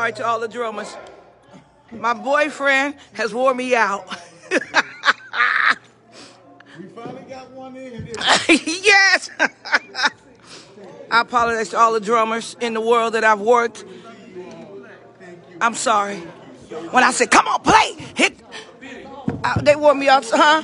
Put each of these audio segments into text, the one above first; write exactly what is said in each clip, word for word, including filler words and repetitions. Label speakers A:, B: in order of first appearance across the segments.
A: sorry to all the drummers. My boyfriend has wore me out.
B: We finally got one in.
A: Yes. I apologize to all the drummers in the world that I've worked. I'm sorry. When I said, come on, play, hit, uh, they wore me out, huh?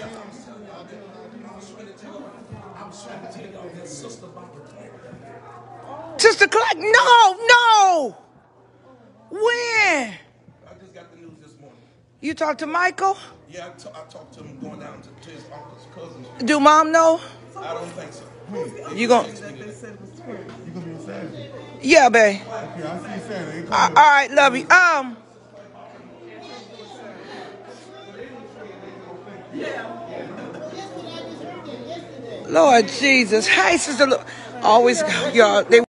A: Sister Clark, no, no. When?
B: I just got the news this morning.
A: You talked to Michael?
B: Yeah, I, t- I talked to him going down to, to his uncle's cousin.
A: Do Mom know?
B: I don't think so.
A: You gon'
B: You gonna be on Saturday?
A: Yeah, babe.
B: Okay, I'll see you Saturday.
A: Uh, all right, love you. Um. Lord Jesus, hey, sister, look, always y'all. They